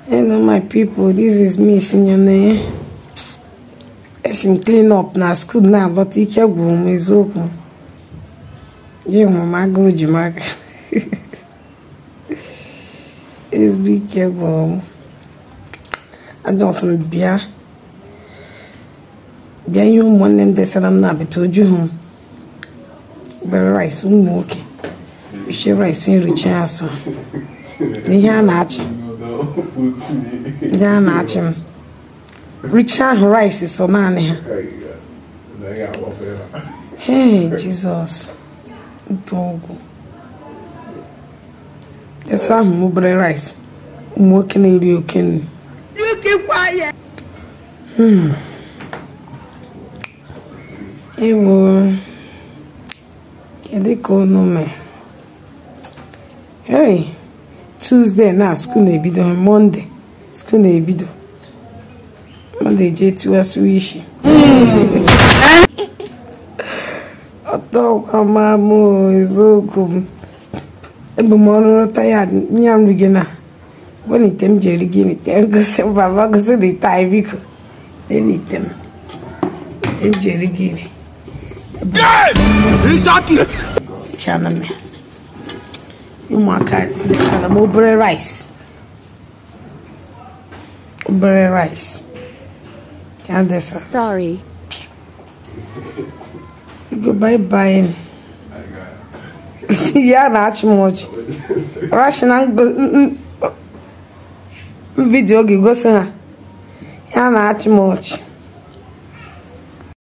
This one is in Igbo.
Hello my people, this is me, SeniorNenye. As I'm clean up na school now, but I can't go home. It's open. Yeah, mama, go to my. It's big careful. I don't want beer. Beer, you want them to say I'm not, but told you home. But rice, okay. You should rice in the chance. They are not. Yeah, not him. Richard rice is so nane. Hey, Jesus. That's why I'm moving rice. I'm working in you can. You keep quiet. Hey, boy. They call no me. Hey. Tuesday now school na ebido Monday school na ebido Monday je tu asuishi Oto mama mo ezoku ebe mo no tired nyam rigena woni tem je rigeni tem go se baba go se dey tie biko anytime tem je rigeni exactly chana me Obere rice. Obere rice. Can't this? Sorry. Go bye. Yeah, not much. Russian video go say. Yeah, not much.